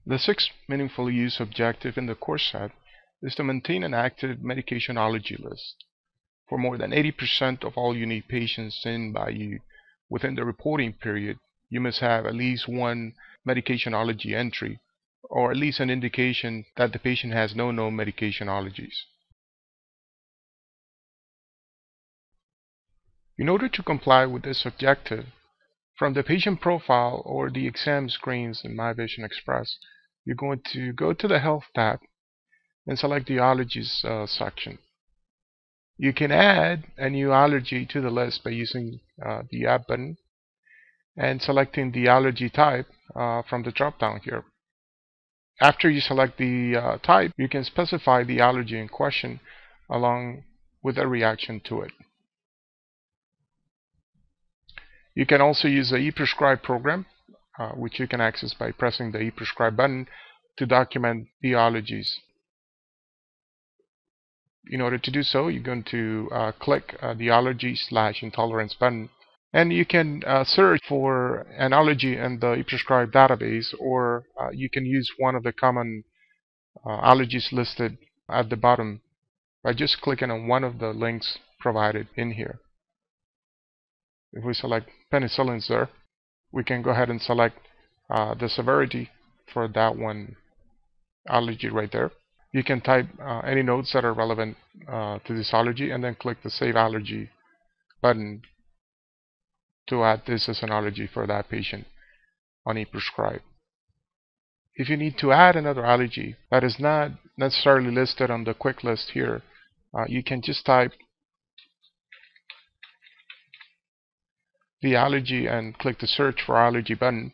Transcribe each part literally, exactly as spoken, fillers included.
The sixth meaningful use objective in the course set is to maintain an active medicationology list. For more than eighty percent of all unique patients seen by you within the reporting period, you must have at least one medicationology entry, or at least an indication that the patient has no known medicationologies. In order to comply with this objective, from the patient profile or the exam screens in MyVision Express, you're going to go to the Health tab and select the Allergies uh, section. You can add a new allergy to the list by using uh, the Add button and selecting the allergy type uh, from the drop-down here. After you select the uh, type, you can specify the allergy in question along with a reaction to it. You can also use the ePrescribe program, uh, which you can access by pressing the ePrescribe button to document the allergies. In order to do so, you're going to uh, click uh, the allergy slash intolerance button, and you can uh, search for an allergy in the ePrescribe database, or uh, you can use one of the common uh, allergies listed at the bottom by just clicking on one of the links provided in here. If we select penicillins there, we can go ahead and select uh, the severity for that one allergy right there. You can type uh, any notes that are relevant uh, to this allergy and then click the Save Allergy button to add this as an allergy for that patient on ePrescribe. If you need to add another allergy that is not necessarily listed on the quick list here, uh, you can just type the allergy and click the Search for Allergy button,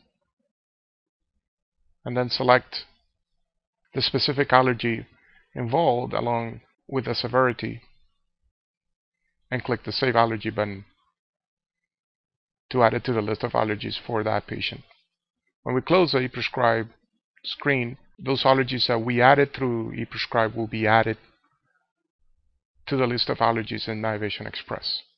and then select the specific allergy involved along with the severity and click the Save Allergy button to add it to the list of allergies for that patient. When we close the ePrescribe screen, those allergies that we added through ePrescribe will be added to the list of allergies in MyVision Express.